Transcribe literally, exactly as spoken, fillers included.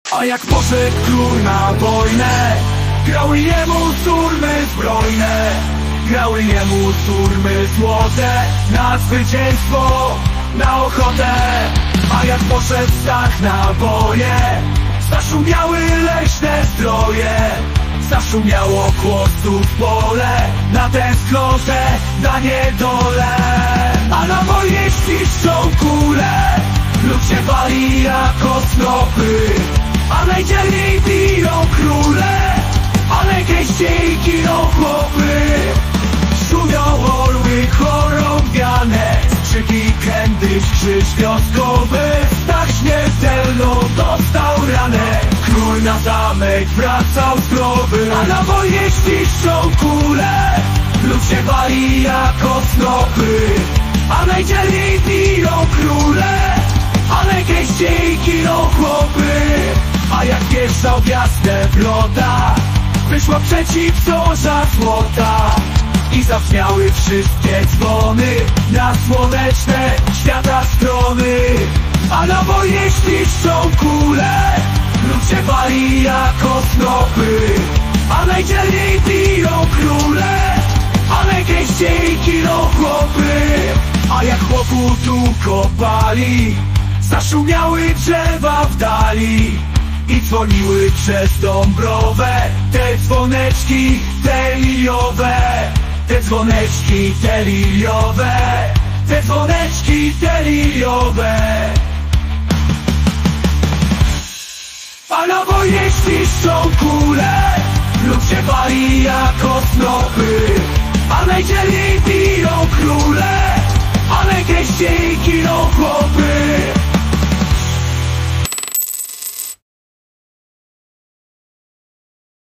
A jak poszedł król na wojnę, grały jemu surmy zbrojne, grały jemu surmy złote, na zwycięstwo, na ochotę. A jak poszedł Stach na boje, zaszumiały leśne zdroje, zaszumiało chłostów pole, na tęsknotę, na niedolę. A na wojnie świszczą kule, lud się wali jako snopy, a najdzielniej biją króle, a najgęściej giną chłopy. Szumią orły chorągiane, krzyki kędy, krzyż wioskowy. Tak śmiertelną dostał ranę, król na zamek wracał zdrowy. A na wojnie świszczą kule, lud się wali jako snopy, a najdzielniej biją króle, a najgęściej giną chłopy. A jak pierwsza w jasne wrota, wyszła przeciw zorza złota i zabrzmiały wszystkie dzwony na słoneczne świata strony. A na wojnie świszczą kule, lud się wali jako snopy, a najdzielniej biją króle, a najgęściej giną chłopy. A jak chłopu tu kopali, zaszumiały drzewa w dali i dzwoniły przez Dąbrowę te dzwoneczki, te liliowe, te dzwoneczki, te liliowe, te dzwoneczki, te liliowe. A na wojnie świszczą kule, lud się wali jako snopy, a najdzielniej biją króle, a najgęściej giną chłopy.